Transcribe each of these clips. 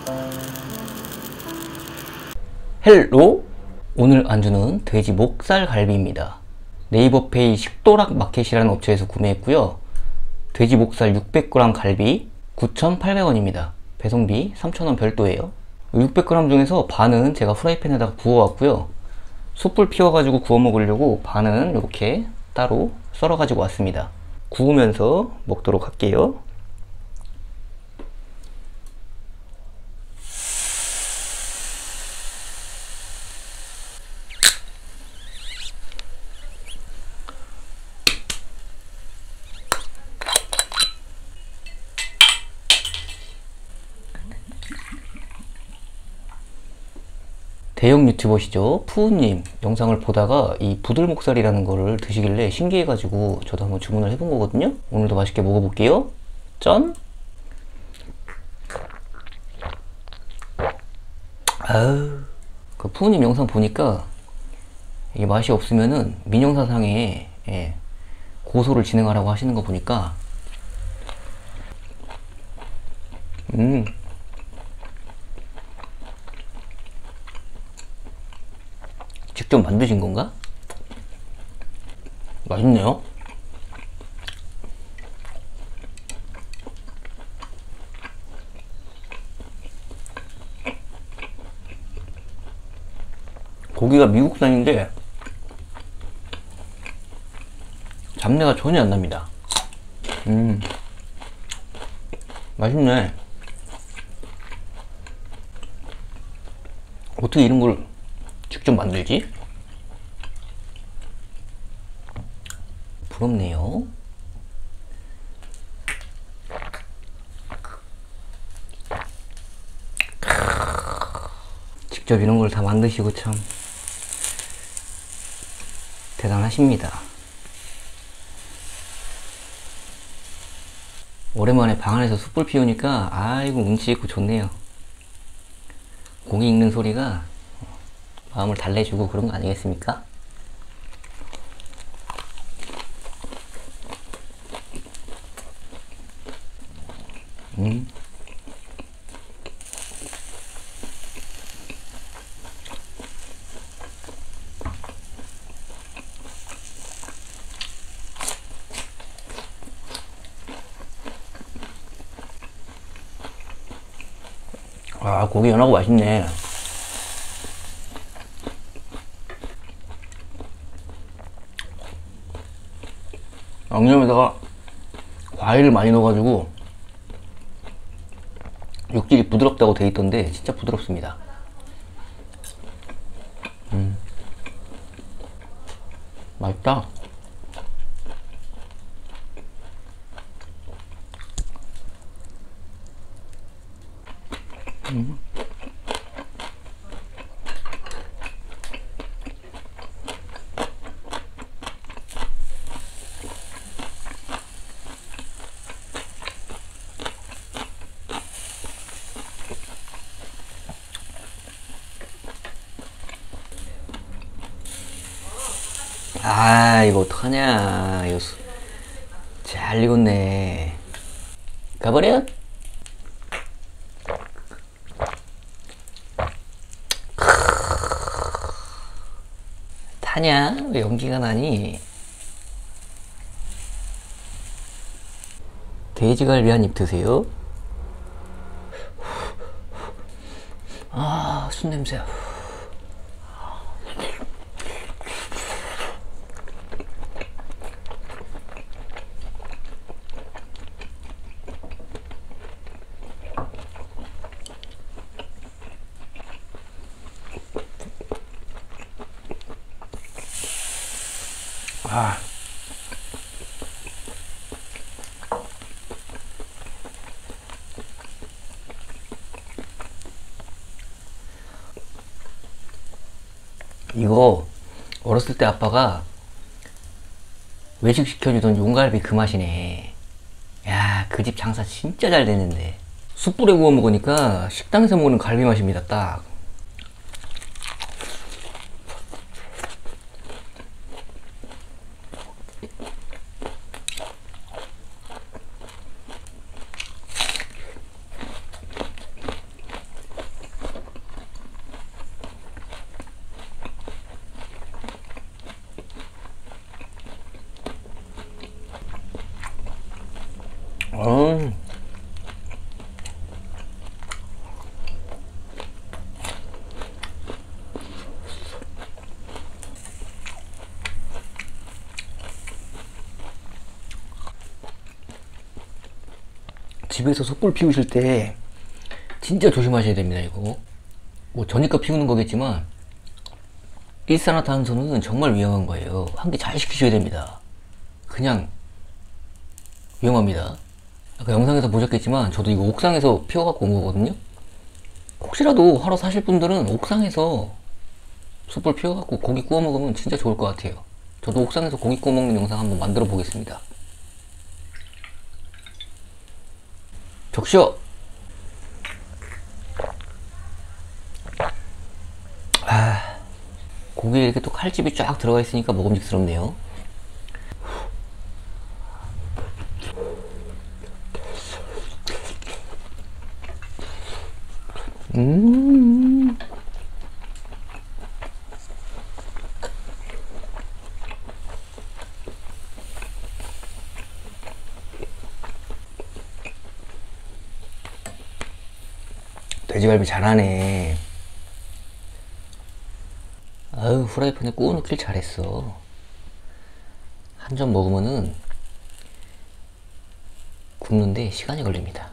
헬로! 오늘 안주는 돼지 목살 갈비입니다. 네이버페이 식도락 마켓이라는 업체에서 구매했고요. 돼지 목살 600g 갈비 9,800원입니다. 배송비 3,000원 별도예요. 600g 중에서 반은 제가 프라이팬에다가 구워왔고요. 숯불 피워가지고 구워 먹으려고 반은 이렇게 따로 썰어 가지고 왔습니다. 구우면서 먹도록 할게요. 대형 유튜버시죠, 푸우님 영상을 보다가 이 부들목살이라는 거를 드시길래 신기해가지고 저도 한번 주문을 해본 거거든요. 오늘도 맛있게 먹어볼게요. 짠! 아우, 그 푸우님 영상 보니까 이게 맛이 없으면은 민영사상에 고소를 진행하라고 하시는 거 보니까 직접 만드신 건가? 맛있네요. 고기가 미국산인데 잡내가 전혀 안 납니다. 맛있네. 어떻게 이런 걸 직접 만들지? 부럽네요. 직접 이런 걸 다 만드시고 참 대단하십니다. 오랜만에 방 안에서 숯불 피우니까 아이고 운치 있고 좋네요. 고기 익는 소리가 마음을 달래주고 그런 거 아니겠습니까? 아, 고기 연하고 맛있네. 양념에다가 과일을 많이 넣어가지고 육질이 부드럽다고 돼 있던데 진짜 부드럽습니다. 맛있다. 아, 이거 어떡하냐. 이거 잘 익었네. 가버려. 타냐? 왜 연기가 나니? 돼지갈비 한 입 드세요. 아, 숯냄새. 아, 이거 어렸을 때 아빠가 외식 시켜주던 용갈비 그 맛이네. 야, 그 집 장사 진짜 잘 되는데. 숯불에 구워 먹으니까 식당에서 먹는 갈비 맛입니다, 딱. 집에서 숯불 피우실 때 진짜 조심하셔야 됩니다. 이거 뭐 저니까 피우는 거겠지만 일산화탄소는 정말 위험한 거예요. 환기 잘 시키셔야 됩니다. 그냥 위험합니다. 아까 영상에서 보셨겠지만 저도 이거 옥상에서 피워갖고 온 거거든요. 혹시라도 하러 사실 분들은 옥상에서 숯불 피워갖고 고기 구워 먹으면 진짜 좋을 것 같아요. 저도 옥상에서 고기 구워 먹는 영상 한번 만들어 보겠습니다. 적셔! 고기에 이렇게 또 칼집이 쫙 들어가 있으니까 먹음직스럽네요. 돼지갈비 잘하네. 아유, 후라이팬에 구워 넣길 잘했어. 한 점 먹으면은 굽는데 시간이 걸립니다.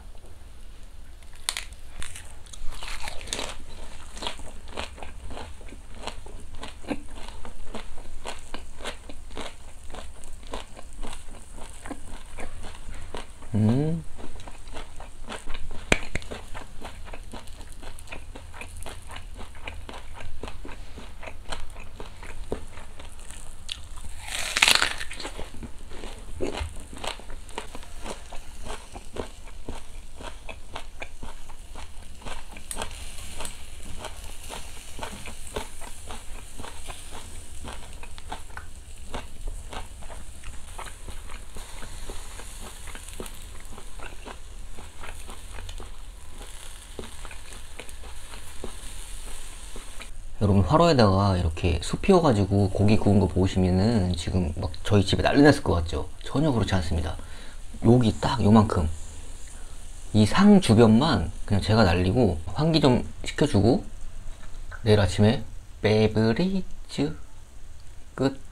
여러분, 화로에다가 이렇게 숯 피워가지고 고기 구운 거 보시면은 지금 막 저희 집에 난리 났을 것 같죠? 전혀 그렇지 않습니다. 여기 딱 요만큼, 이 상 주변만 그냥 제가 날리고 환기 좀 시켜주고 내일 아침에 베브리즈 끝.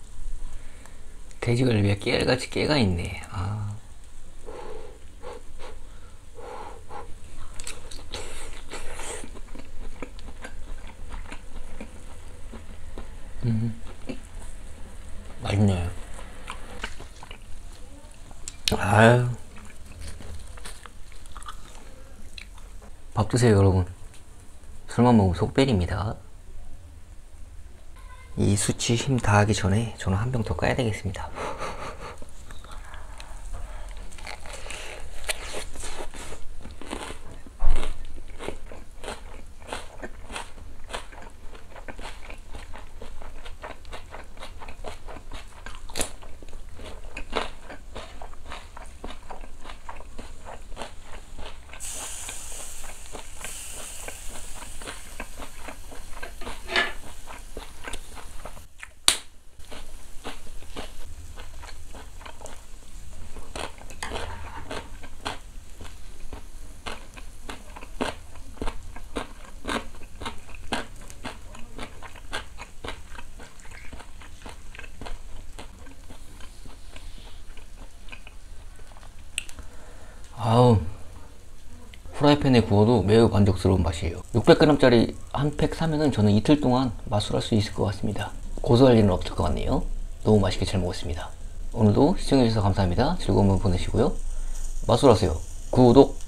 돼지갈비에 깨알같이 깨가 있네. 아. 맛있네. 아유. 밥 드세요, 여러분. 술만 먹으면 속 베립니다. 이 수치 힘 다하기 전에 저는 한 병 더 까야 되겠습니다. 아우, 후라이팬에 구워도 매우 만족스러운 맛이에요. 600g짜리 한 팩 사면은 저는 이틀 동안 맛술할 수 있을 것 같습니다. 고소할 일은 없을 것 같네요. 너무 맛있게 잘 먹었습니다. 오늘도 시청해주셔서 감사합니다. 즐거운 밤 보내시고요. 맛술하세요. 구독!